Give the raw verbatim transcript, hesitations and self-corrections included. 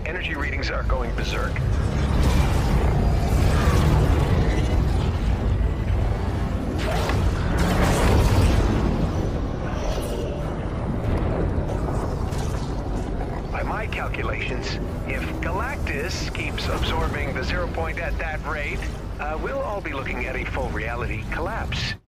Energy readings are going berserk. By my calculations, if Galactus keeps absorbing the zero point at that rate, uh, we'll all be looking at a full reality collapse.